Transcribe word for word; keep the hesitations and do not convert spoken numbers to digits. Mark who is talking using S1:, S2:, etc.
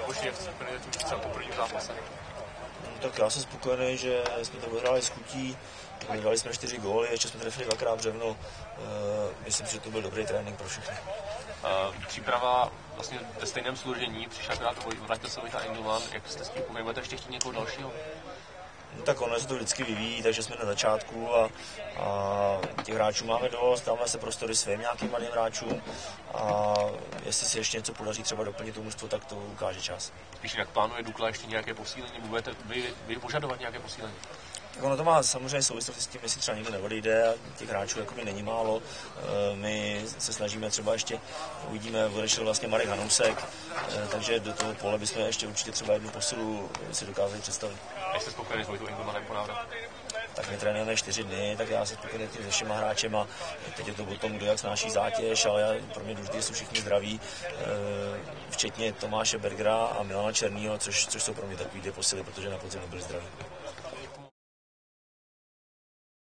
S1: Liboši F C Brno tím celku prvním zápase?
S2: Tak já jsem spokojený, že jsme to odhráli s chutí, dali jsme čtyři góly, ještě jsme trefili dvakrát břevno. Myslím, že to byl dobrý trénink pro všechny.
S1: Uh, příprava vlastně ve stejném složení, přišel akorát vrátil se Vojta Engelmann, jak jste s tím pokud budete ještě chtít někoho dalšího?
S2: No, tak ono se to vždycky vyvíjí, takže jsme na začátku a, a těch hráčů máme dost, dáme se prostory svým nějakým mladým hráčům a jestli se ještě něco podaří třeba doplnit to mužstvo, tak to ukáže čas.
S1: Když jinak plánuje Dukla ještě nějaké posílení, budete vy, vy požadovat nějaké posílení?
S2: Tak ono to má samozřejmě souvislosti s tím, jestli třeba někdo neodejde a těch hráčů jakoby není málo. My se snažíme třeba ještě, uvidíme, odešel vlastně Marek Hanousek, takže do toho pole bychom ještě určitě třeba jednu posilu si dokázali představit.
S1: Jak jste spokojený s Vojtou Engelmannem po návratu?
S2: Tak my trénujeme čtyři dny, tak já jsem spokojený se všema hráčema. Teď je to o tom, kdo jak snáší zátěž, ale já, pro mě důležité jsou všichni zdraví, včetně Tomáše Bergera a Milana Černýho, což, což jsou pro mě takový ty posily, protože na podzim nebyli zdraví.